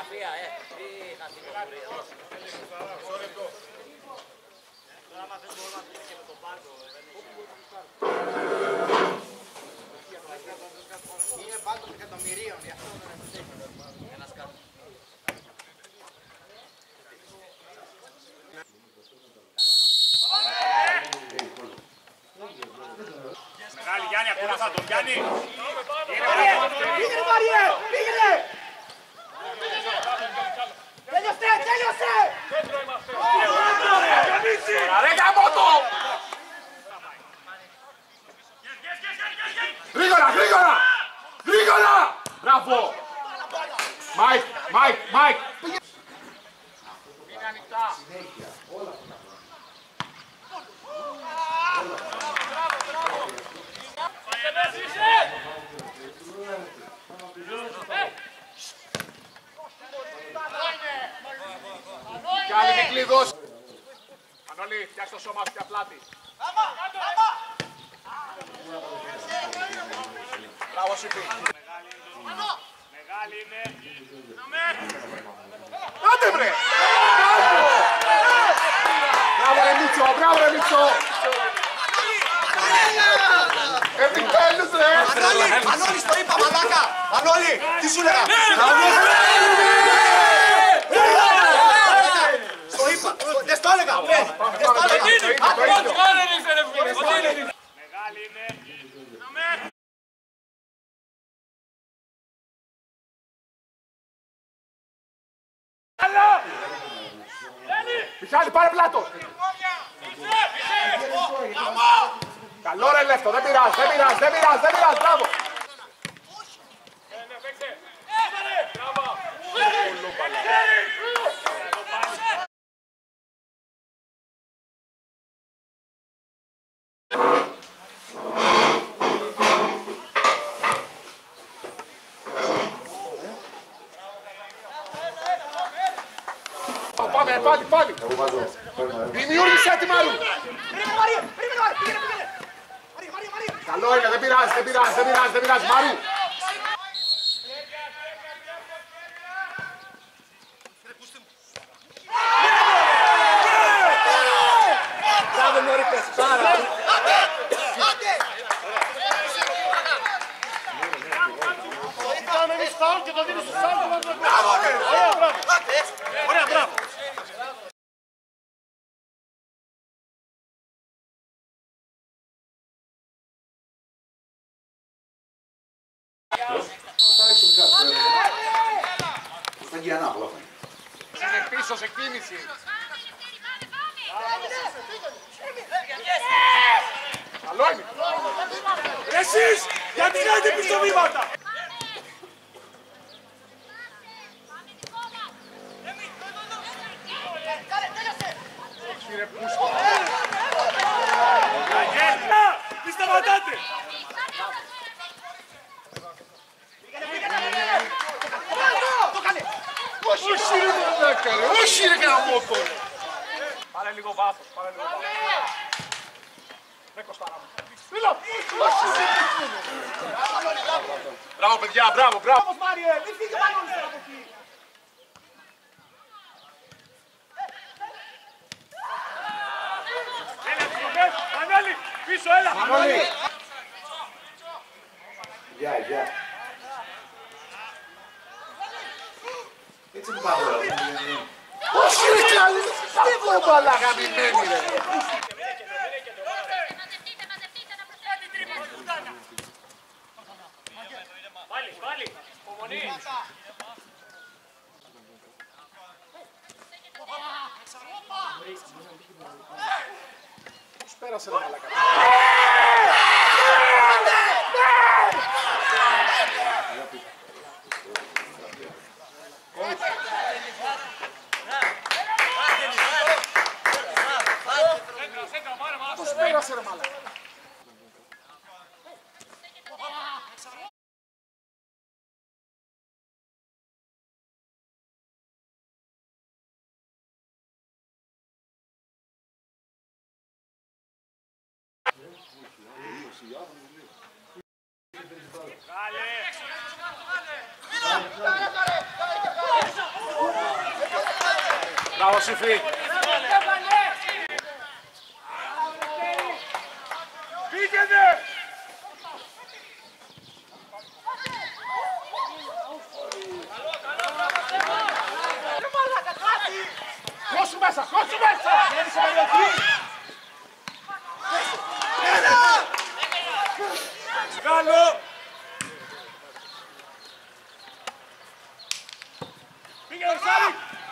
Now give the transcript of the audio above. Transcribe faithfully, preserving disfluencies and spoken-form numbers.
φωτογραφία, ε. Τι κατηγορία. Τώρα άμα δεν μπορούμε να δούμε και με τον πάγκο. Είναι πάγκο εκατομμυρίων, γι' αυτό δεν είναι ένας κάτω. Μεγάλη Γιάννη, ακολουθά τον Γιάννη. Πήγαινε Μαριέ, πήγαινε! Τέλειωσε, τέλειωσε! Ρε γαμώτο! Γρήγορα, γρήγορα! Γρήγορα! Μπράβο! Μάικ, Μάικ, Μάικ! Είναι ανοιχτά. Κι άλλη μην κλειδώσει. Μανώλη, φτιάξε το σώμα σου και απλάτη. Μπράβο Σιπή. Μεγάλη είναι. Άντε βρε! Μπράβο ρε Μίτσο, μπράβο ρε Μίτσο! Επιτέλους ρε! Μανώλη, Μανώλη στο είπα μαλάκα! Μανώλη, τι σου λέγα! Στο είπα, δεν στο έλεγα, δεν στο έλεγα! Μεγάλη είναι. Μιχάλη, πάρε πλάτο! Καλό ρε Λεύτο, δεν πειράζει, δεν πειράζει, δεν πειράζει, δεν πειράζει, μπράβο! Πάμε, πάλι, πάλι! Δημιούργησε τη Μαρού! Περίμενε Μαρία, περίμενε Μαρία, πήγαινε, πήγαινε! Μαρία, Μαρία, Μαρία! Καλό είναι, δεν πειράζει, δεν πειράζει, δεν πειράζει, δεν πειράζει, Μαρού! Μπράβο Μωρή, πες, πάρα! Κάνουμε εμείς φάουλ και το δίνεις στους άλλους. Μπράβο, ρε! Ωραία, μπράβο. Είναι πίσω σε κίνηση. Καλό είναι. Εσείς, γιατί κάνετε πίσω βήματα. Κύριε Πούσκο. Αγέντα, μη σταματάτε. Όχι ρε μαλάκα ρε, όχι ρε γαμώτο ρε. Πάρε λίγο βάθος, πάρε λίγο βάθος. Ρε Κωστάρα μου. Φίλο, όχι ρε. Μπράβο παιδιά, μπράβο, μπράβο. Όμως Μάριε, μην φύγει ο Μανώλης τώρα από εκεί! Έλα, ψυχές, Μανώλη, πίσω, έλα. Μανώλη. Γεια, γεια. Έτσι μου πάω τώρα. Όχι ρε καλή, τι βόμπαλα γαμημένη ρε. Πάλι, πάλι, υπομονή. Πώς πέρασε ρε μαλάκα. Πώς πέρασε ρε μαλάκα. Κάλε. Μπράβο Σύφη. Πήγαινε! Κόσου μέσα, κόσου μέσα! Καλό! Πήγαινε Σάρι!